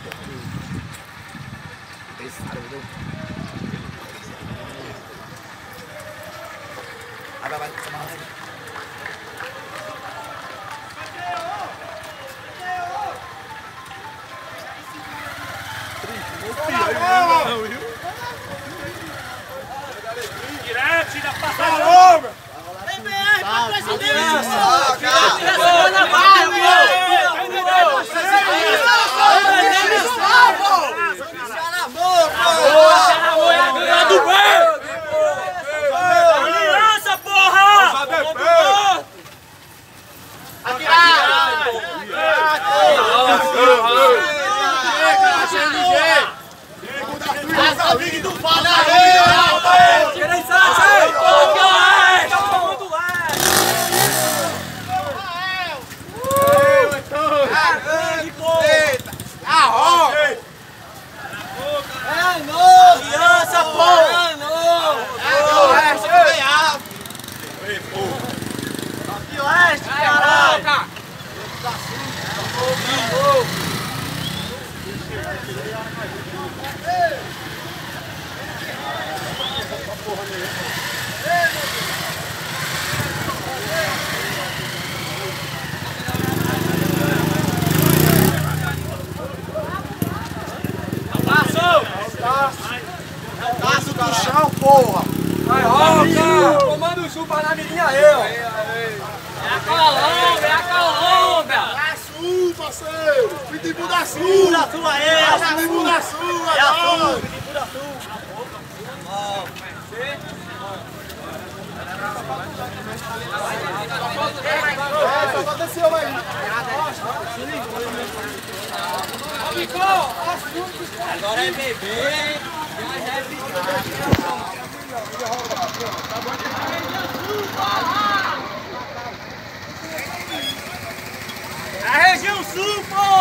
Direto, tira a passada. Vem, vem, pra presidência. Aliança, porra! Taço do chão, porra! Vai, Roca! Comanda o chupa na mirinha aí, ó! É a Colômbia, é a Colômbia! É sul, parceiro! Pitbull da sul! Da sua aí! Pitbull da sul! É a sul! Pitbull da sul! Só bota esse homem aí! Agora é bebê! Já é bebê! A região sul, pô!